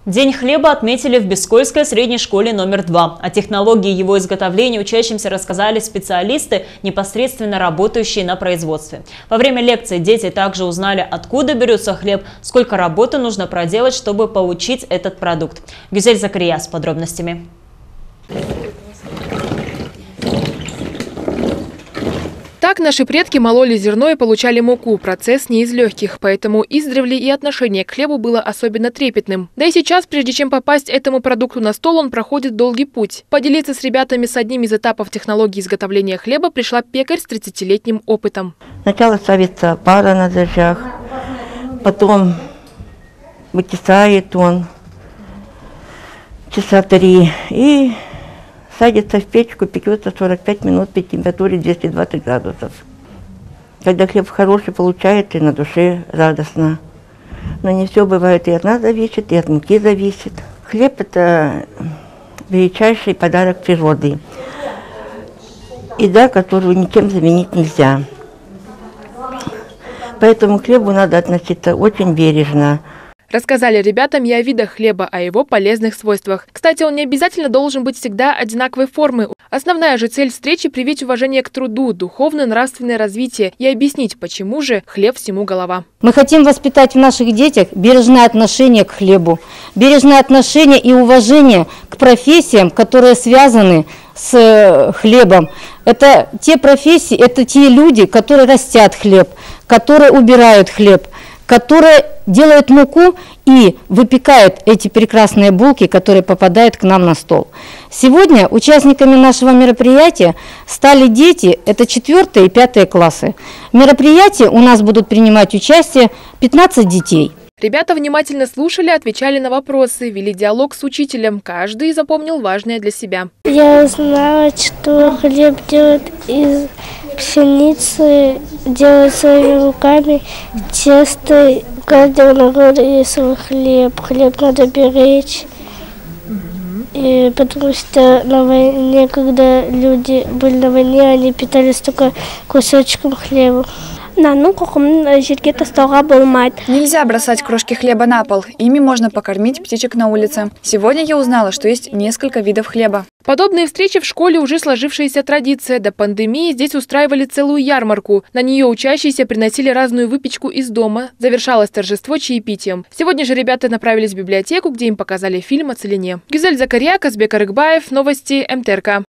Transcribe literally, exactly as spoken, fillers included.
День хлеба отметили в Бескольской средней школе номер два. О технологии его изготовления учащимся рассказали специалисты, непосредственно работающие на производстве. Во время лекции дети также узнали, откуда берется хлеб, сколько работы нужно проделать, чтобы получить этот продукт. Гюзель Закария с подробностями. Так наши предки мололи зерно и получали муку. Процесс не из легких, поэтому издревле и отношение к хлебу было особенно трепетным. Да и сейчас, прежде чем попасть этому продукту на стол, он проходит долгий путь. Поделиться с ребятами с одним из этапов технологии изготовления хлеба пришла пекарь с тридцатилетним опытом. Сначала ставится пара на дрожжах, потом выкисает он часа три и садится в печку, пекется сорок пять минут при температуре двести двадцать градусов. Когда хлеб хороший получается, и на душе радостно. Но не все бывает, и от нас зависит, и от муки зависит. Хлеб – это величайший подарок природы. Еда, которую ничем заменить нельзя. Поэтому к хлебу надо относиться очень бережно. Рассказали ребятам и о видах хлеба, о его полезных свойствах. Кстати, он не обязательно должен быть всегда одинаковой формы. Основная же цель встречи – привить уважение к труду, духовно-нравственное развитие и объяснить, почему же хлеб всему голова. Мы хотим воспитать в наших детях бережное отношение к хлебу, бережное отношение и уважение к профессиям, которые связаны с хлебом. Это те профессии, это те люди, которые растят хлеб, которые убирают хлеб, которые делают муку и выпекают эти прекрасные булки, которые попадают к нам на стол. Сегодня участниками нашего мероприятия стали дети, это четвёртые и пятые классы. В мероприятии у нас будут принимать участие пятнадцать детей. Ребята внимательно слушали, отвечали на вопросы, вели диалог с учителем. Каждый запомнил важное для себя. Я узнала, что хлеб делают из пшеницы, делают своими руками, тесто. У каждого народа есть свой хлеб. Хлеб надо беречь. И потому что на войне, когда люди были на войне, они питались только кусочком хлеба. Нельзя бросать крошки хлеба на пол. Ими можно покормить птичек на улице. Сегодня я узнала, что есть несколько видов хлеба. Подобные встречи в школе уже сложившаяся традиция. До пандемии здесь устраивали целую ярмарку. На нее учащиеся приносили разную выпечку из дома. Завершалось торжество чаепитием. Сегодня же ребята направились в библиотеку, где им показали фильм о целине. Гюзель Закария, Казбек Арыкбаев, новости эм тэ эр ка.